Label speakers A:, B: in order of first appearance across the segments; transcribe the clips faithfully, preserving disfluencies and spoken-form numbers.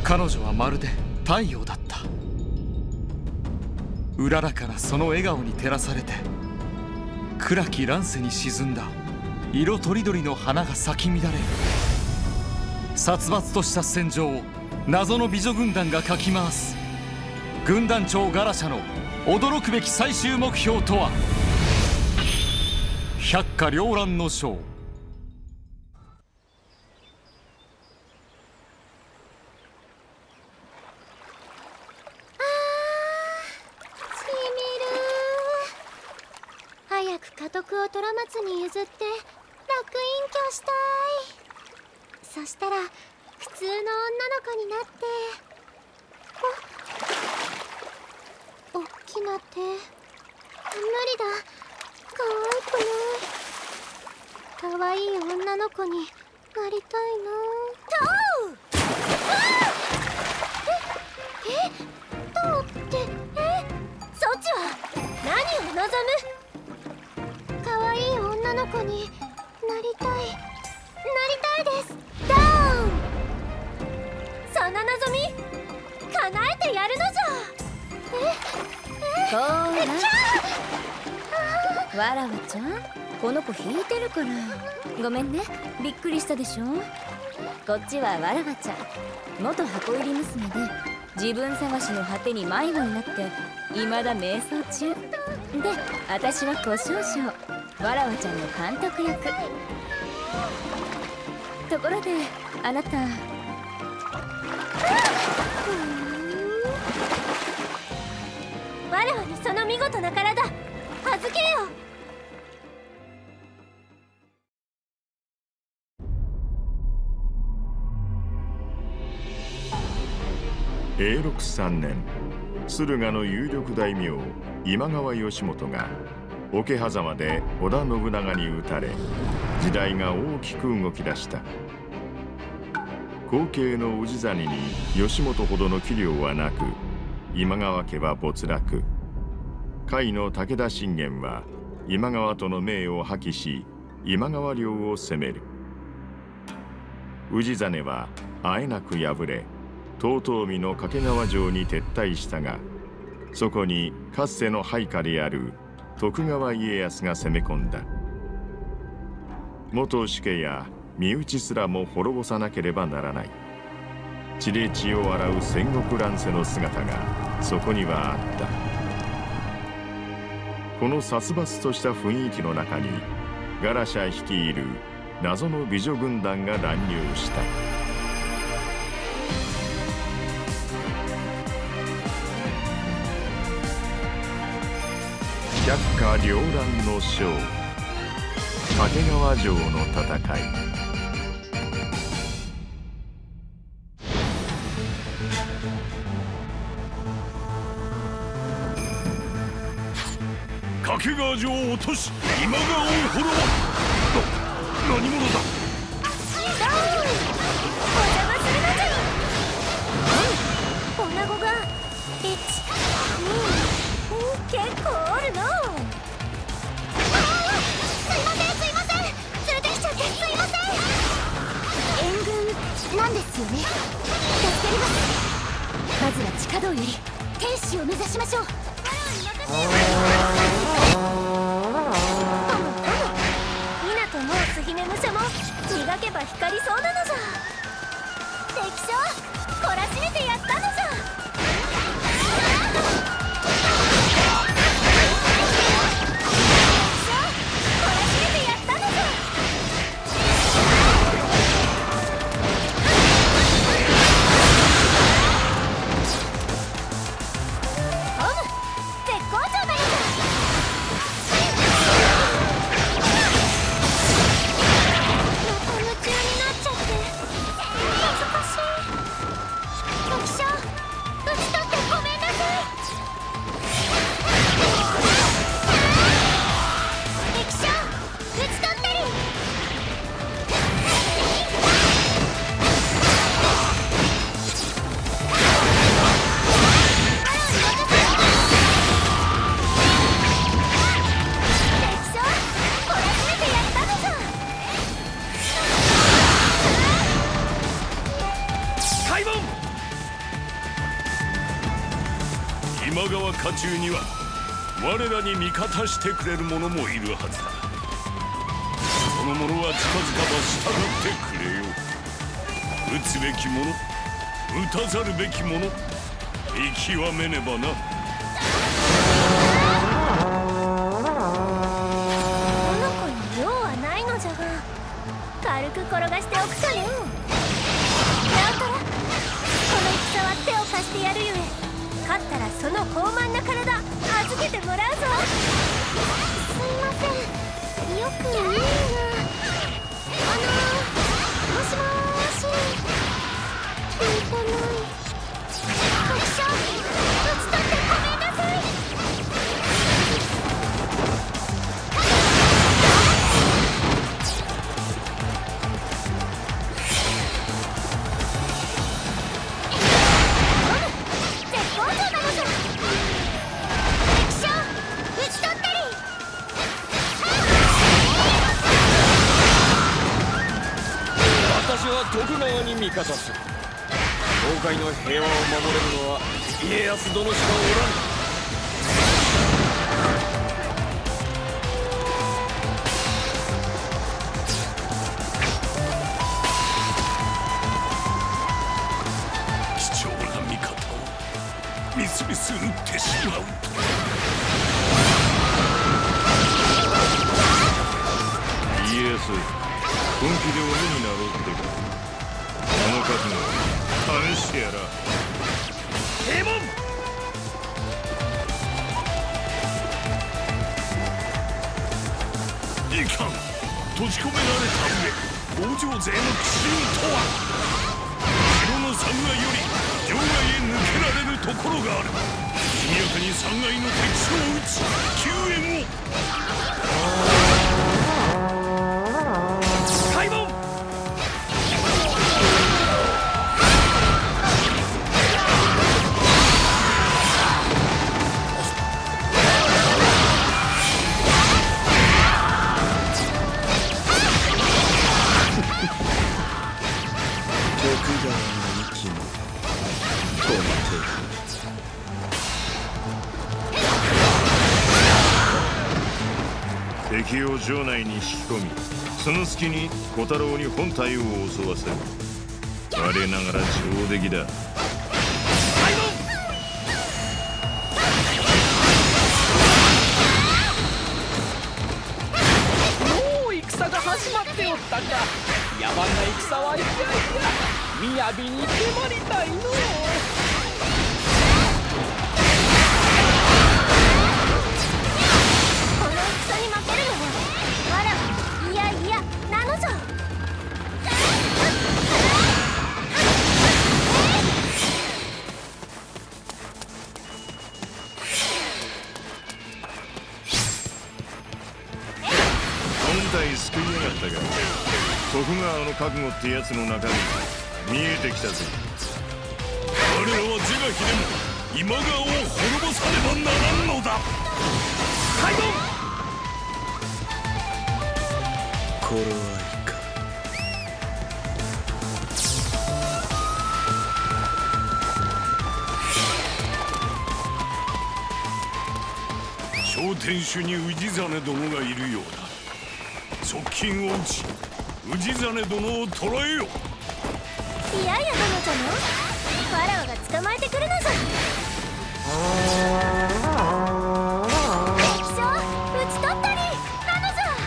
A: 彼女はまるで太陽だった。うららからその笑顔に照らされて、暗き乱世に沈んだ色とりどりの花が咲き乱れ、殺伐とした戦場を謎の美女軍団がかき回す。軍団長ガラシャの驚くべき最終目標とは。百花繚乱の章。
B: 早く家督を虎松に譲って楽隠居したい。そしたら普通の女の子になって、お、おっきな手。無理だ、可愛くない。可愛い女の子になりたいな。トウ！え、え、トウってえ、そっちは何を望む？可愛い女の子になりたい、なりたいです。ダウン！その望み叶えてやるのじゃ。え、え、
C: ほー
B: え、キャー！
C: わらわちゃん、この子引いてるから。ごめんね、びっくりしたでしょ。こっちはわらわちゃん、元箱入り娘で自分探しの果てに迷子になって未だ迷走中で、私は小少々わらわちゃんの監督役。ところであなた、
B: わらわにその見事な体預けよう。
D: 永禄さんねん、駿河の有力大名今川義元が桶狭間で織田信長に討たれ、時代が大きく動き出した。後継の氏真に義元ほどの器量はなく、今川家は没落。甲斐の武田信玄は今川との盟を破棄し、今川領を攻める。氏真はあえなく敗れ、遠江の掛川城に撤退したが、そこにかつての配下である徳川家康が攻め込んだ。元主家や身内すらも滅ぼさなければならない。血で血を洗う戦国乱世の姿がそこにはあった。この殺伐とした雰囲気の中に、ガラシャ率いる謎の美女軍団が乱入した。百花繚乱の章、掛川城の戦い。
E: 掛川城を落とし、今川を滅ぼす。な、何者だ。
B: お邪魔するのじゃ。女子がいち、に、結構おるの。すいませんすいません、連れてきちゃってすいません。援軍なんですよね。助かります。まずは地下道より天使を目指しましょう。湊も杉目武者も磨けば光りそうなのじゃ。敵将懲らしめてやったのじゃ。敵将
E: 今川家中には我らに味方してくれる者もいるはずだ。その者は近々ば従ってくれよう。討つべき者、討たざるべき者、見極めねばな。
B: この子に用はないのじゃが、軽く転がしておくかよ。なんとらこの戦は手を貸してやるゆえ、勝ったらその豊満な体預けてもらうぞ。すいません、よくいいな。あのー、もしもーし、聞いてない。国将、討ち取ってごめんなさい。絶好調なのじゃ。敵将、討ち取ったり。
F: 私は徳川に味方する。東海の平和を守れるのは家康殿しかおらぬ。
E: 貴重な味方をみすみす撃ってしまうと。
D: 家康、本気で鬼になろうってか。この覚悟試してやら。
E: 平門、いかん、閉じ込められた上、北条勢の奇襲とは。城のさんがいより場外へ抜けられるところがある。速やかにさんがいの敵将を討ち救援を。開門、
F: 徳川の息も止めて。
D: 敵を城内に引き込み、その隙に小太郎に本体を襲わせる。我ながら上出来だ。
G: もう戦が始まっておったか。野蛮な戦はいやいや雅に迫りたいのう。
B: この戦に負けるのはわらはいやいやなのじゃ。
D: 本体救いやがったが、徳川の覚悟ってやつの中身見えてきたぜ。
E: 我らは是が非でも今川を滅ぼさねばならんのだ。開門、
F: 頃合いか。
E: 小天守に氏真殿がいるようだ。側近を討ち氏真殿を捕らえよ。
B: いやいや殿じゃの、わらわが捕まえてくるのじゃ。敵将、討ち取ったりなのじゃ。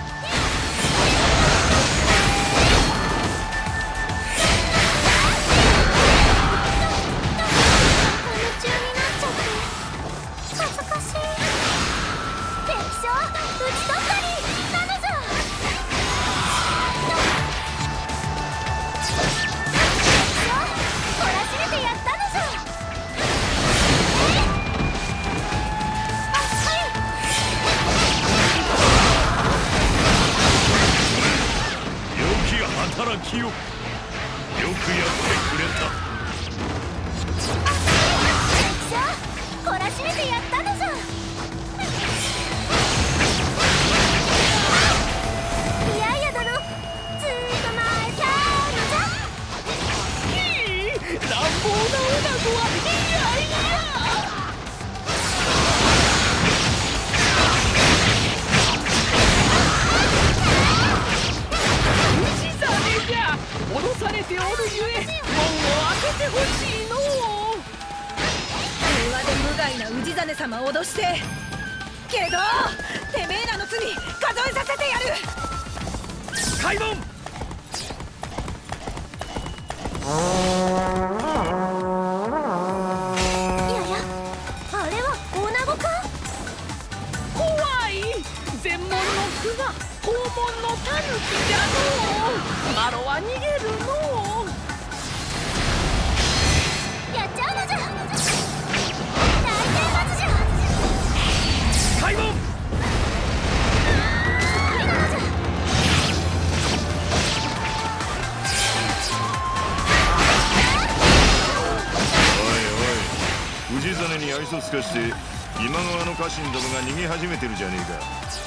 B: 夢中になっちゃって恥ずかしい。敵将、討ち取ったりなのじゃ。懲らしめてやったのじゃ。あ、はい。
E: 良き働きをよくやってくれた。
B: 敵将、懲らしめてやったのじゃ。いやいや殿、ずーっと前からのじゃ。
G: 乱暴な女子はいやいや。 おるゆえ門を開けてほしいのう。
H: 平和で無害な氏真様を脅してけどてめえらの罪数えさせてやる。
F: 開門。
B: いやいや、あれは女子か。
G: 怖い。全門の句が肛門のタヌキじゃのう。マロは逃げるのう。
B: やっちゃうのじゃ。大天罰じゃ。
F: 開門。
D: 氏真に愛想つかして今川の家臣どもが逃げ始めてるじゃねえか。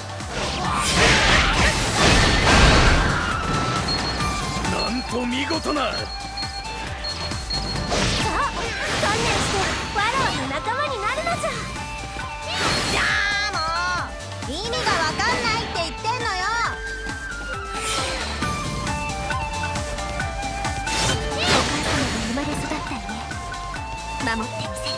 F: なんと見事な。
B: さあ、観念してわらわの仲間になるのじゃ。
H: じゃあもう意味がわかんないって言ってんのよ。
B: お母様が生まれ育った家、守ってみせる。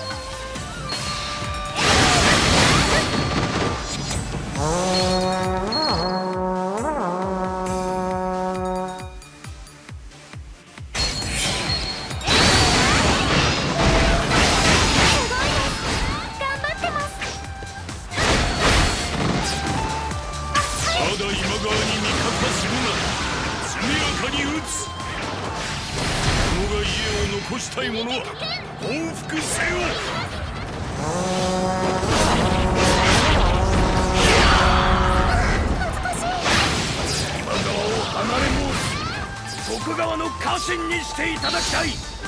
E: 残したいものは報復せよ。
F: 今川を離れ申し徳川の家臣にしていただきたい。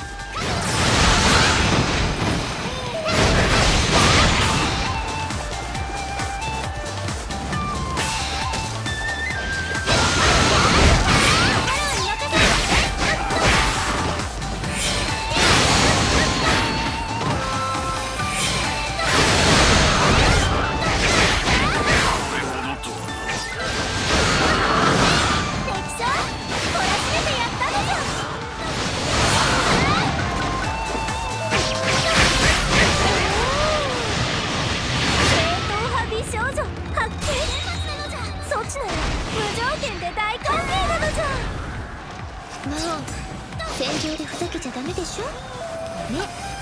B: 戦場でふざけちゃダメでしょね。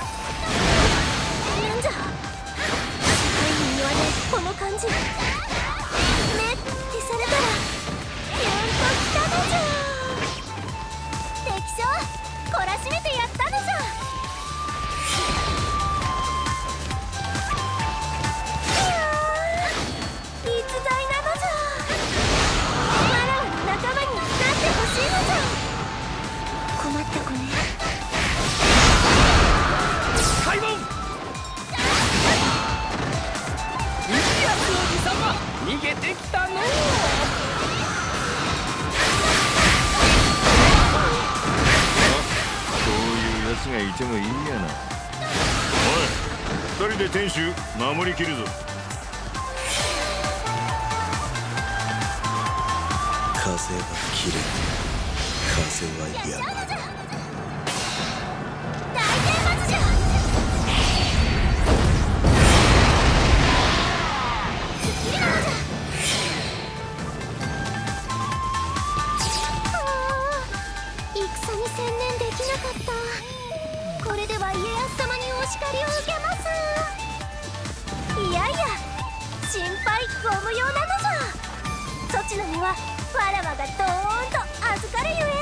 B: なんじゃ、社会に言わないこの感じ、ねってされたらキュンときたのじゃ。敵将懲らしめてやったのじゃ。いやー、逸材なのじゃ。わらわの仲間になってほしいのじゃ。困った子ね。
F: 開門。
G: 家康王子様逃げてきたのう。
D: こういうやつがいてもいいやな。おい、二人で天守守りきるぞ。
I: 風は切れ、風はやまぬ。
B: 大天罰じゃ。スッキリなのじゃ。あー、戦に専念できなかった。これでは家康様にお叱りを受けます。いやいや、心配ご無用なのじゃ。そちの身はわらわがどーんと預かるゆえ。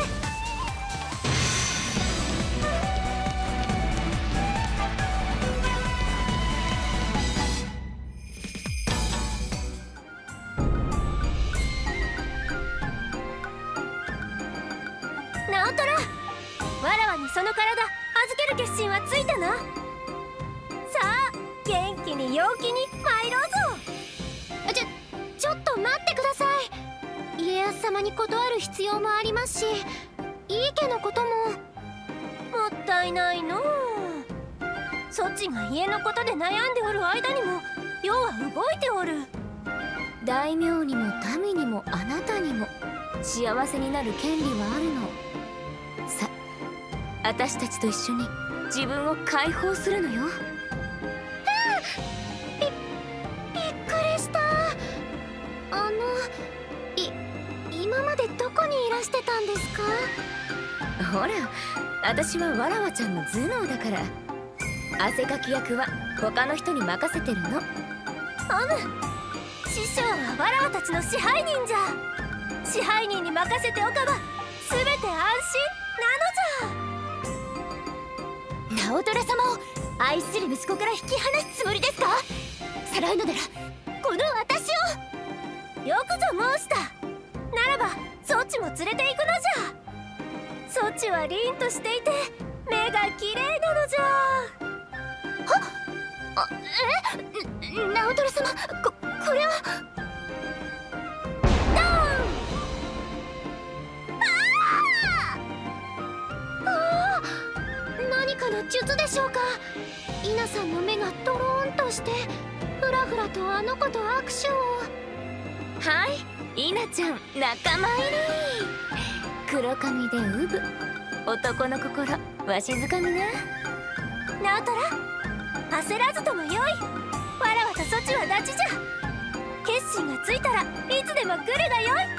B: 直虎、わらわにその体預ける決心はついたな。さあ、元気に陽気に参ろうぞ。ちょちょっと待ってください。家康様に断る必要もありますし、井伊家のことも。もったいないのう。そちが家のことで悩んでおる間にも世は動いておる。
C: 大名にも民にもあなたにも幸せになる権利はあるの。さ、 私たちと一緒に自分を解放するのよ。
B: びびっくりした。あのい今までどこにいらしてたんですか？
C: ほら、私はわらわちゃんの頭脳だから。汗かき役は他の人に任せてるの。
B: アム、師匠はわらわたちの支配人じゃ。支配人に任せておかば全て安心なのじゃ。直虎様を愛する息子から引き離すつもりですか？さらうのならこの私を。よくぞ申した。ならばそちも連れて行くのじゃ。そちは凛としていて目が綺麗なのじゃ。はっ、あ、え、直虎様、ここれは。ドーン。ああ、何かの術でしょうか。イナさんの目がドローンとしてふらふらとあの子と握手を。
C: はい、イナちゃん仲間入り。黒髪でウブ、男の心わしづかみな。
B: 直虎、焦らずともよい。わらわとそちはダチじゃ。決心がついたらいつでも来るがよい。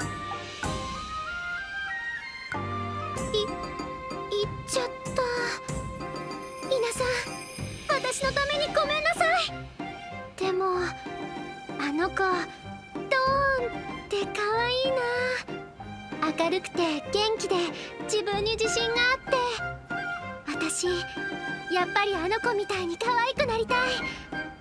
B: い言っちゃった。イナさん、私のためにごめんなさい。でもあの子ドーンって可愛いな。明るくて元気で自分に自信があって、私やっぱりあの子みたいに可愛くなりたい。